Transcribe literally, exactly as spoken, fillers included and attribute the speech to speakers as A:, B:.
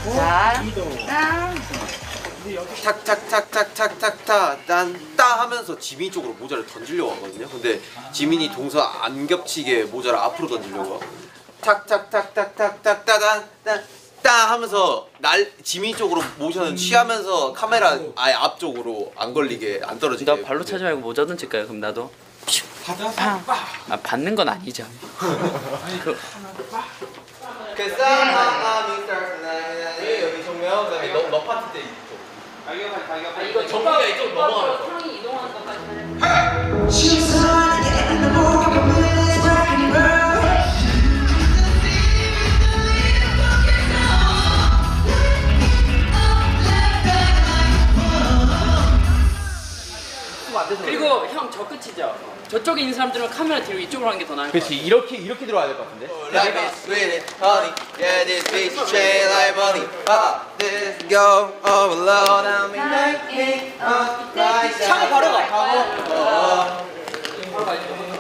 A: 자, 딱.
B: 탁탁탁탁탁탁탁 난따 하면서 지민 쪽으로 모자를 던지려고 하거든요. 근데 지민이 동서 안 겹치게 모자를 앞으로 던지려고 탁탁탁탁탁탁탁 따 하면서 날 지민 쪽으로 모션을 취하면서 카메라 아예 앞쪽으로 안 걸리게 안 떨어지게.
C: 나 발로 차지 말고 모자 던질까요? 그럼 나도. 아 받는 건 아니죠. 그
B: 그 사람이 여기 정면 그다음에 너, 너 파트 때 이쪽.
A: 가격은 가격.
C: 아, 이거 정국이가 이쪽 넘어가는 거.
A: 형이 이동하는 것까지 하는 거. 그리고 형 저 끝이죠. 저쪽에 있는 사람들은 카메라 뒤로 이쪽으로 하는 게 더 나을 것 같아.
D: 그렇지 이렇게 이렇게 들어와야 될 것 같은데.
B: Like this with it, honey. Yeah, this bitch chain like money. Pop this go overload. I'm in like it.
A: 차고 바로 가.
B: 가고.
A: 바로 가.